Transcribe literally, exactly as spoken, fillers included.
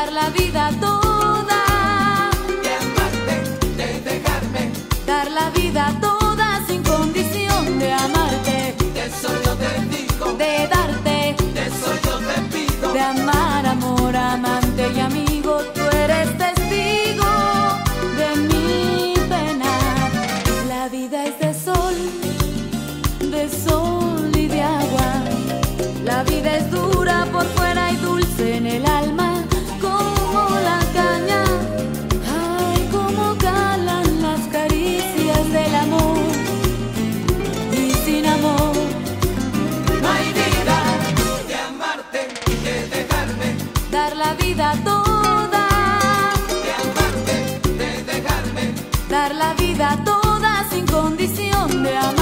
dar la vida toda, de amarte, de dejarme, dar la vida toda sin condición de amarte, de eso yo te digo, de darte, de eso yo te pido, de amar, amor, amante y amigo. Tú eres testigo de mi pena. La vida es de sol, de sol y de agua. La vida es dura por fuera y dulce en el alma, como la caña. Ay, cómo calan las caricias del amor. Y sin amor no hay vida, de amarte, de dejarme, dar la vida toda, de amarte, de dejarme, dar la vida toda sin condición de amor.